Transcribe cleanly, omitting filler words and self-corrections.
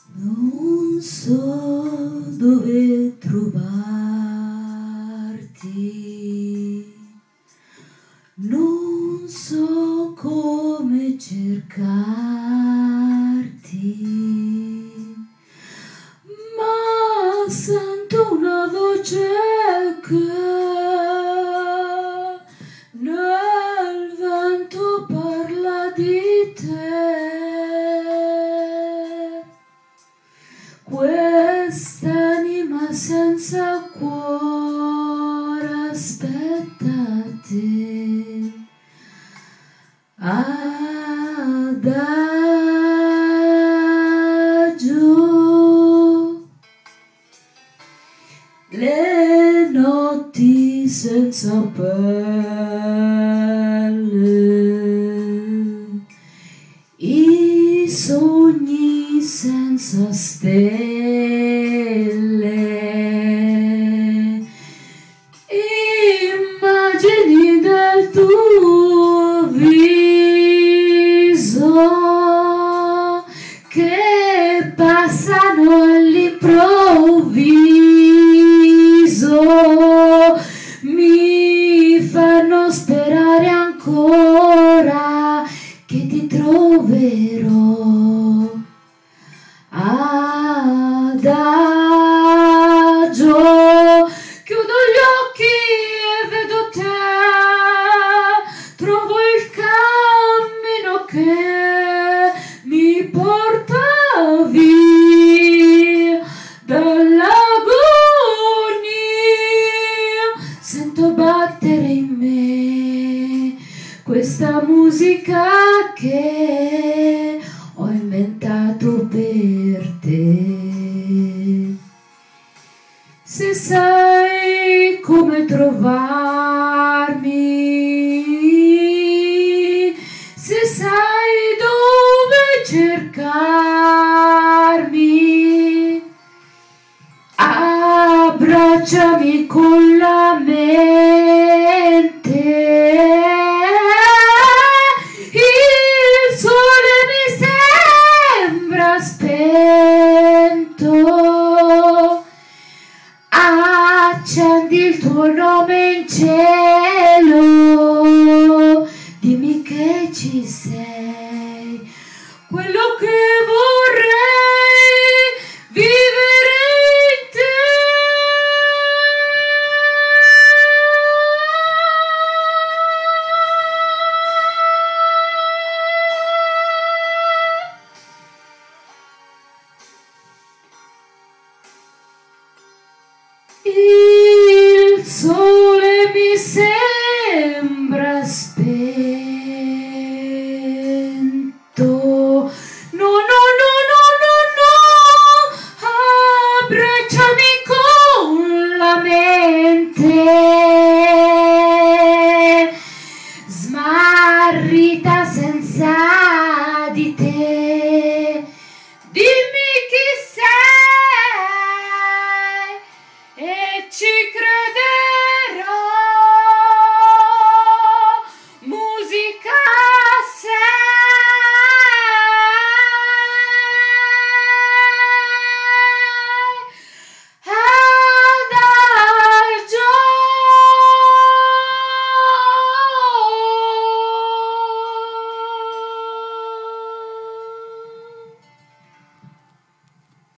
Non so dove trovarti, non so come cercarti, ma sento una voce che nel vento parla di te. Quest'anima senza cuore aspetta te, adagio. Le notti senza pelle, i sogni senza stelle, immagini del tuo viso che passano all'improvviso, mi fanno sperare ancora che ti troverò. Adagio, chiudo gli occhi e vedo te, trovo il cammino che mi porta via dall'agonia. Sento battere in me questa musica che ho inventato per te. Se sai come trovare